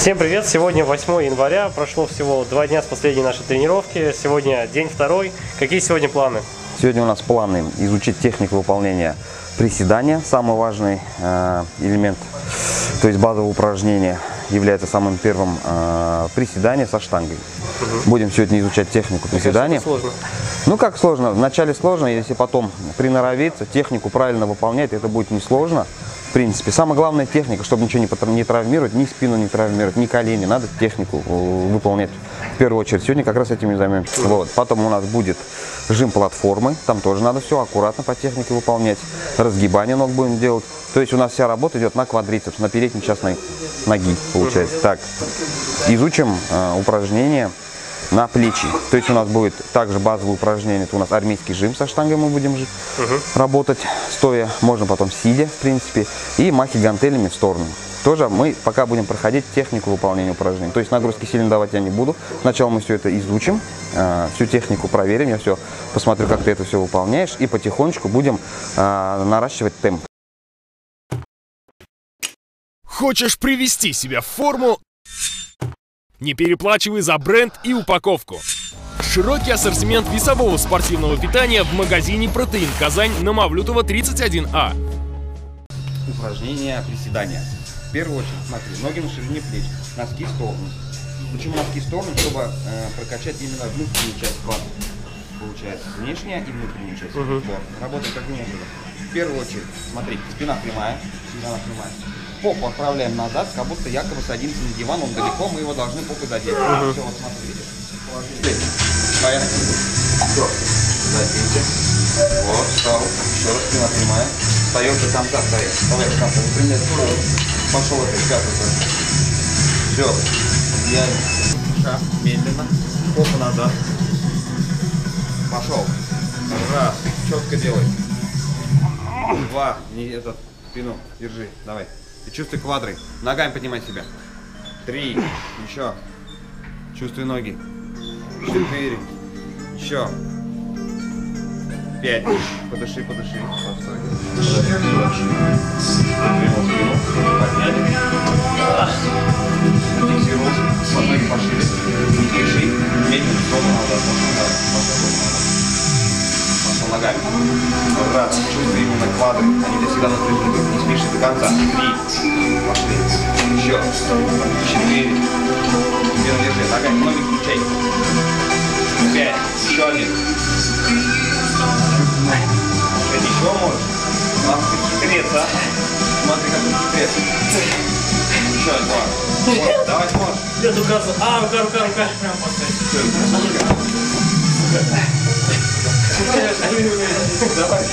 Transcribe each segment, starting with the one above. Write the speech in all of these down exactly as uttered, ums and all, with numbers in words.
Всем привет! Сегодня восьмое января, прошло всего два дня с последней нашей тренировки. Сегодня день второй. Какие сегодня планы? Сегодня у нас планы изучить технику выполнения приседания. Самый важный э, элемент, то есть базовое упражнение, является самым первым э, приседание со штангой. Угу. Будем сегодня изучать технику приседания. Мне кажется, сложно. Ну как сложно? Вначале сложно, если потом приноровиться, технику правильно выполнять, это будет несложно. В принципе, самая главная техника, чтобы ничего не травмировать, ни спину не травмировать, ни колени. Надо технику выполнять в первую очередь. Сегодня как раз этим и займемся. Вот. Потом у нас будет жим платформы. Там тоже надо все аккуратно по технике выполнять. Разгибание ног будем делать. То есть у нас вся работа идет на квадрицепс, на передней часть ноги, получается. Так, изучим э, упражнения на плечи. То есть у нас будет также базовое упражнение, это у нас армейский жим со штангой мы будем жить, угу. работать стоя, можно потом сидя, в принципе, и махи гантелями в сторону. Тоже мы пока будем проходить технику выполнения упражнений. То есть нагрузки сильно давать я не буду. Сначала мы все это изучим, э, всю технику проверим, я все посмотрю, как ты это все выполняешь, и потихонечку будем э, наращивать темп. Хочешь привести себя в форму? Не переплачивай за бренд и упаковку. Широкий ассортимент весового спортивного питания в магазине «Протеин Казань» на Мавлютова тридцать один А. Упражнение приседания. В первую очередь, смотри, ноги на ширине плеч, носки в сторону. Почему носки в сторону? Чтобы э, прокачать именно внутреннюю часть плана. Получается, внешняя и внутренняя часть. Uh-huh. Вот. Работаем таким образом. В первую очередь, смотри, спина прямая, спина прямая. Попу отправляем назад, как будто якобы садимся на диван, он далеко, мы его должны попой задеть. Uh-huh. Все, вот смотри, видишь? Положили. Поехали. Все, задейте. Вот, встал. Еще раз, спина прямая. Встаем до конца, встаем. Вставай до конца, например, пошел это, пятый. Все, идеально. Шаг, медленно. Попу назад. Пошел. Раз, четко делай. Два, не этот, спину держи, давай. И чувствуй квадры. Ногами поднимай себя. Три. Еще. Чувствуй ноги. Четыре. Еще. Пять. Подыши, подыши. Постой. Зафиксировался. Под ноги пошире. Дыши. Медленно. Ровно назад. Пошел ногами. Раз. Чувствуй именно квадры. Они всегда напряжены. Не спишь до конца. Три. Пошли. Еще. Четыре. Спину держи. Ногами. Ноги включай. Пять. Еще один. Шесть. Еще можешь. Смотри, хитрец, а? Смотри, как он хитрец. Еще два. Вот. Давай сможешь. Нет, рука. А, рука, рука, рука. Прям поставь. Давай.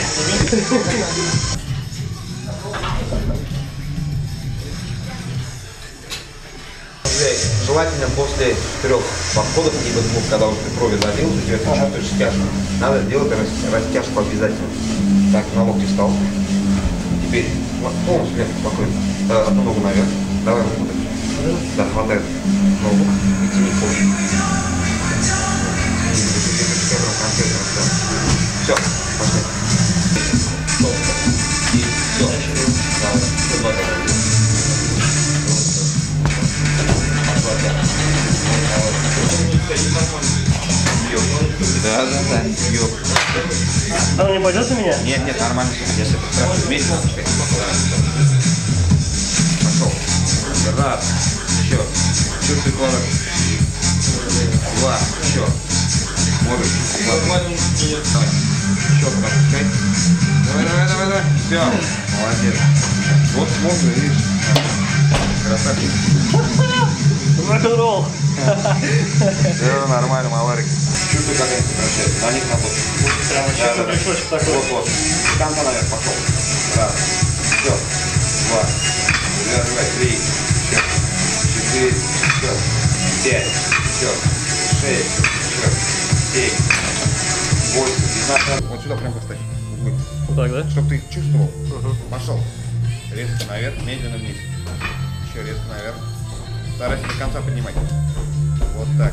Желательно после трех подходов, либо двух, когда уже ты крови залил, у тебя чувствуешь стяжку. Надо делать растяжку обязательно. Так, на локте встал. Теперь полностью легко, спокойно. Одну ногу наверх. Давай руку. Да, хватай ногу и тяни позже. Все, пошли. И все. Давай, все, два, давай. Да, да, да. Йоп. Она не пойдет на меня? Нет, нет, нормально. Если ты страшно медленно, пошел. Раз. Еще. Чувствуй квадрат. Два. Еще. Можешь. Давай. Еще пропускай. Давай, давай, давай, давай. Все. Молодец. Вот можно, видишь. Красавчик. Рок-н-ролл. Все нормально, маларик. Чувствуй, как они превращаются. На них работают. Прямо сейчас пришочек такой. Вот, вот. С конца наверх пошел. Раз. Все. Два. Давай, три. Еще. Четыре. Еще. Пять. Еще. Шесть. Еще. Семь. Восемь. Девятнадцать. Вот сюда прям поставь. Вот так, да? Чтобы ты чувствовал. Угу. Пошел. Резко наверх, медленно вниз. Еще резко наверх. Старайся до конца поднимать. Вот так.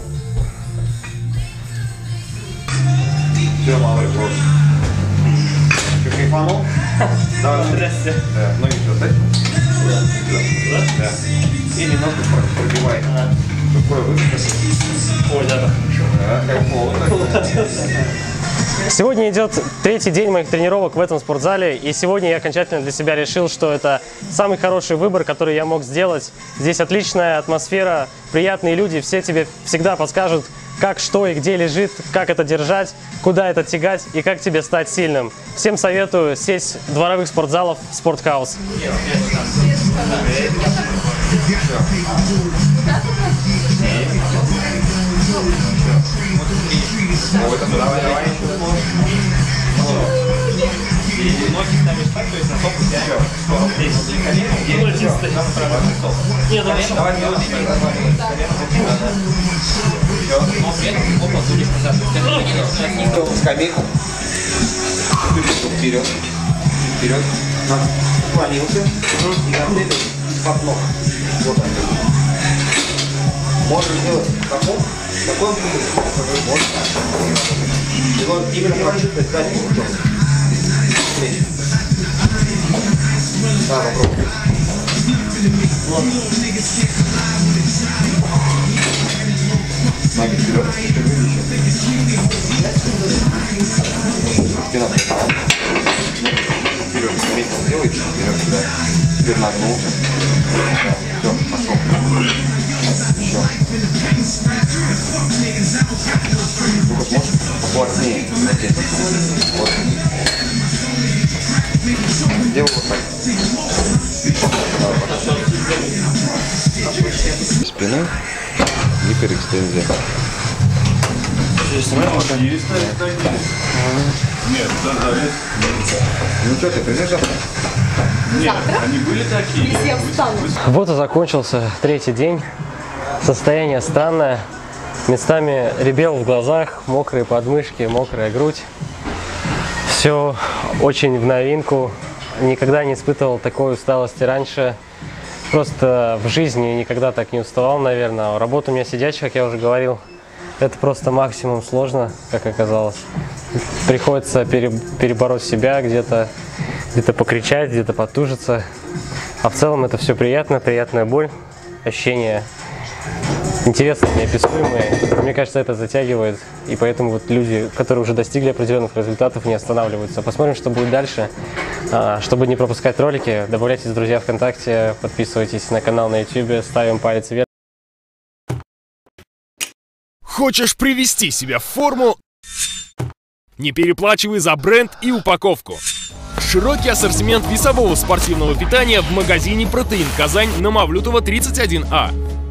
Все, малый, вот. Что, кайфанул? Давай. Здрасте. Да, ноги сюда ставь. Да. Да. И немножко вправо. Ой, да. Сегодня идет третий день моих тренировок в этом спортзале, и сегодня я окончательно для себя решил, что это самый хороший выбор, который я мог сделать. Здесь отличная атмосфера, приятные люди, все тебе всегда подскажут, как, что и где лежит, как это держать, куда это тягать и как тебе стать сильным. Всем советую сесть в дворовых спортзалов в Спортхаус. Давай, давай. Ноги ставишь так, то есть на топ у тебя сто рублей. Нет, давай. Давай делай. Но при этом опа будешь назад. Скамейку. Вперед. Вперед. Склонился. И нацелил под ног. Вот так. Можешь сделать такой. Такой он будет. Его именно прочитать задним путем. Да, попробуй. Ноги вперед. Спина. Вперед. Метил сделай. Вперед сюда. Теперь нагнулся. Все, пошел. Еще. Ну-ка, сможешь плотнее затянуть. Вот. Делай вот так. Спина. Гиперэкстензия. Нет, да, да. Ну что, ты придешь завтра? Нет, они были такие. Если я встану. Вот и закончился третий день. Состояние странное. Местами рябел в глазах, мокрые подмышки, мокрая грудь. Все очень в новинку. Никогда не испытывал такой усталости раньше. Просто в жизни никогда так не уставал, наверное. Работа у меня сидячая, как я уже говорил. Это просто максимум сложно, как оказалось. Приходится перебороть себя, где-то где-то покричать, где-то потужиться. А в целом это все приятно, приятная боль, ощущения интересные, неописуемые. Мне кажется, это затягивает, и поэтому вот люди, которые уже достигли определенных результатов, не останавливаются. Посмотрим, что будет дальше. Чтобы не пропускать ролики, добавляйтесь, друзья, ВКонтакте, подписывайтесь на канал на ютубе, ставим палец вверх. Хочешь привести себя в форму? Не переплачивай за бренд и упаковку. Широкий ассортимент весового спортивного питания в магазине «Протеин Казань» на Мавлютова тридцать один А.